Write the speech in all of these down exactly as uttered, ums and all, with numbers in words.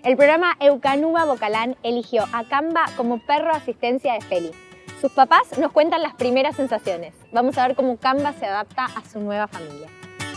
El programa Eukanuba Bocalán eligió a Camba como perro asistencia de Feli. Sus papás nos cuentan las primeras sensaciones. Vamos a ver cómo Camba se adapta a su nueva familia.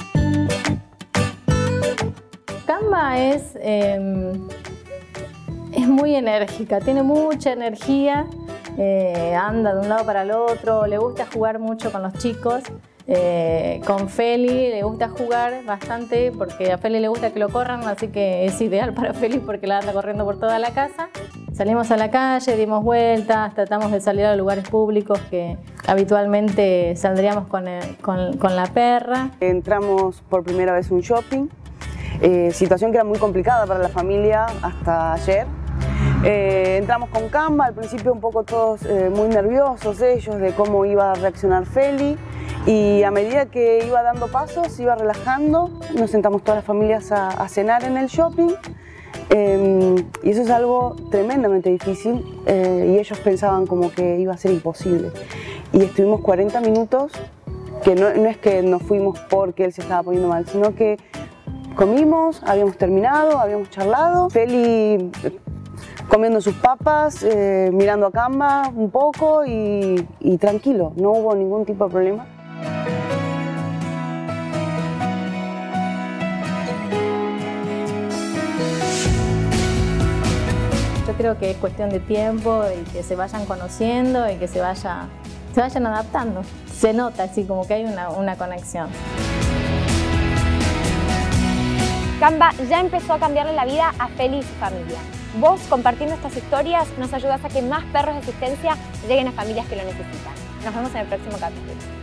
Camba es, eh, es muy enérgica, tiene mucha energía, eh, anda de un lado para el otro, le gusta jugar mucho con los chicos. Eh, con Feli le gusta jugar bastante porque a Feli le gusta que lo corran, así que es ideal para Feli porque la anda corriendo por toda la casa. Salimos a la calle, dimos vueltas, tratamos de salir a lugares públicos que habitualmente saldríamos con, el, con, con la perra. Entramos por primera vez a un shopping, eh, situación que era muy complicada para la familia hasta ayer. Eh, entramos con Camba, al principio un poco todos eh, muy nerviosos ellos de cómo iba a reaccionar Feli, y a medida que iba dando pasos, se iba relajando. Nos sentamos todas las familias a, a cenar en el shopping, eh, y eso es algo tremendamente difícil, eh, y ellos pensaban como que iba a ser imposible. Y estuvimos cuarenta minutos, que no, no es que nos fuimos porque él se estaba poniendo mal, sino que comimos, habíamos terminado, habíamos charlado. Feli comiendo sus papas, eh, mirando a Camba un poco y, y tranquilo, no hubo ningún tipo de problema. Yo creo que es cuestión de tiempo y que se vayan conociendo y que se, vaya, se vayan adaptando. Se nota así como que hay una, una conexión. Camba ya empezó a cambiarle la vida a Feli y su familia. Vos, compartiendo estas historias, nos ayudás a que más perros de asistencia lleguen a familias que lo necesitan. Nos vemos en el próximo capítulo.